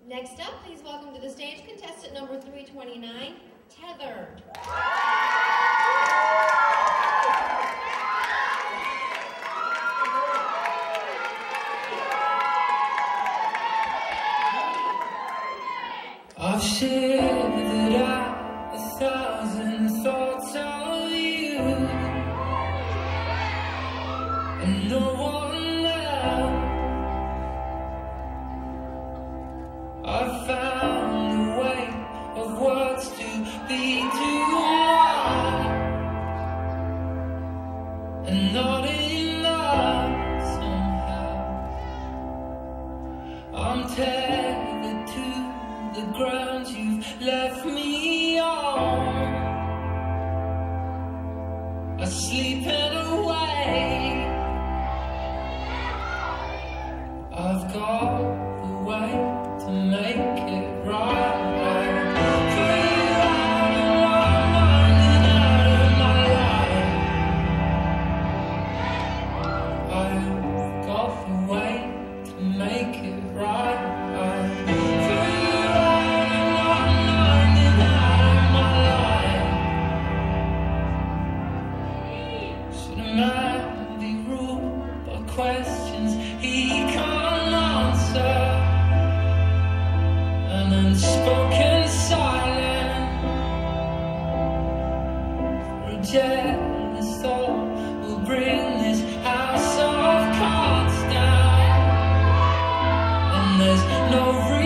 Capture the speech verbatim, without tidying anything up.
Next up, please welcome to the stage contestant number three twenty-nine, Tethered. I've shared out a thousand thoughts of you, and no one else. I've found a way of words to be too much, and not enough somehow. I'm tethered to the ground you've left me on. I sleep in a way. I've got the way to make it right. I've got the way to make it right. Be ruled by questions he can't answer, an unspoken silence. For a jealous thought will bring this house of cards down, and there's no room